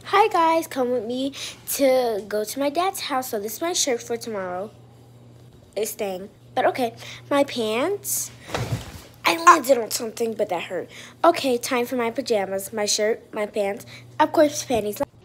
Hi guys, come with me to go to my dad's house. So this is my shirt for tomorrow. It's staying. But okay, my pants. I landed on something, but that hurt. Okay, time for my pajamas. My shirt, my pants, of course, panties.